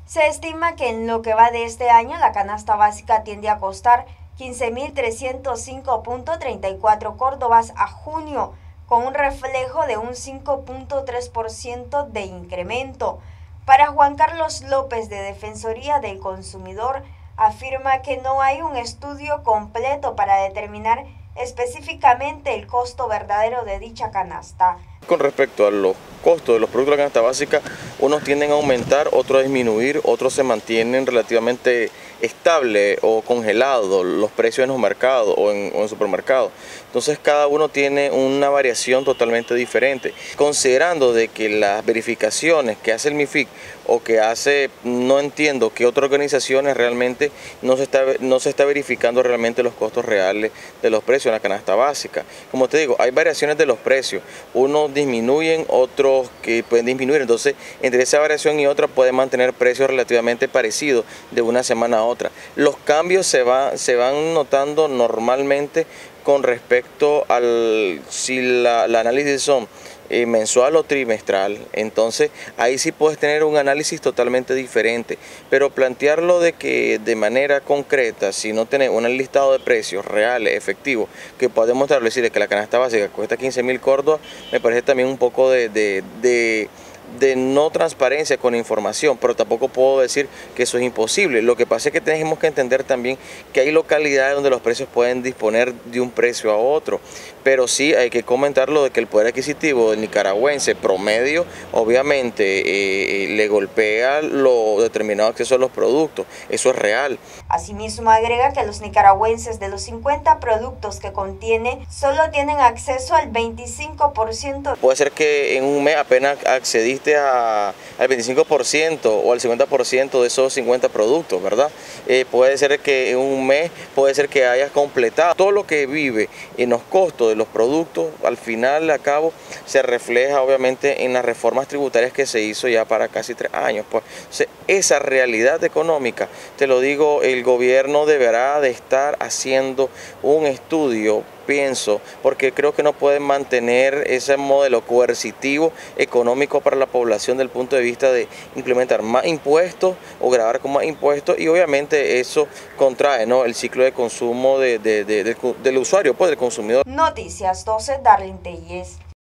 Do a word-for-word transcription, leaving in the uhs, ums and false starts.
Se estima que en lo que va de este año la canasta básica tiende a costar quince mil trescientos cinco punto treinta y cuatro córdobas a junio, con un reflejo de un cinco punto tres por ciento de incremento. Para Juan Carlos López de Defensoría del Consumidor, afirma que no hay un estudio completo para determinar específicamente el costo verdadero de dicha canasta. Con respecto a los costos de los productos de la canasta básica, unos tienden a aumentar, otros a disminuir, otros se mantienen relativamente estables o congelados los precios en los mercados o en, o en supermercados. Entonces cada uno tiene una variación totalmente diferente, considerando de que las verificaciones que hace el MIFIC o que hace, no entiendo que otras organizaciones realmente no se está, no se está verificando realmente los costos reales de los precios en la canasta básica. Como te digo, hay variaciones de los precios, unos disminuyen, otros que pueden disminuir, entonces entre esa variación y otra pueden mantener precios relativamente parecidos de una semana a otra. Los cambios se, va, se van notando normalmente con respecto al si la, la análisis son eh, mensual o trimestral, entonces ahí sí puedes tener un análisis totalmente diferente, pero plantearlo de que de manera concreta, si no tenés un listado de precios reales, efectivos, que podemos mostrarlo, decirle que la canasta básica cuesta quince mil córdobas, me parece también un poco de, de, de de no transparencia con información, pero tampoco puedo decir que eso es imposible. Lo que pasa es que tenemos que entender también que hay localidades donde los precios pueden disponer de un precio a otro, pero sí hay que comentarlo de que el poder adquisitivo del nicaragüense promedio obviamente eh, le golpea lo determinado acceso a los productos, eso es real. Asimismo agrega que los nicaragüenses de los cincuenta productos que contiene solo tienen acceso al veinticinco por ciento. Puede ser que en un mes apenas accediste A, al veinticinco por ciento o al cincuenta por ciento de esos cincuenta productos, ¿verdad? Eh, puede ser que en un mes, puede ser que hayas completado. Todo lo que vive en los costos de los productos, al final, a cabo, se refleja obviamente en las reformas tributarias que se hizo ya para casi tres años. Pues, esa realidad económica, te lo digo, el gobierno deberá de estar haciendo un estudio, pienso, porque creo que no pueden mantener ese modelo coercitivo económico para la población del punto de vista de implementar más impuestos o grabar con más impuestos, y obviamente eso contrae, ¿no?, el ciclo de consumo de, de, de, de, del usuario, pues del consumidor. Noticias doce, Darlene Telles.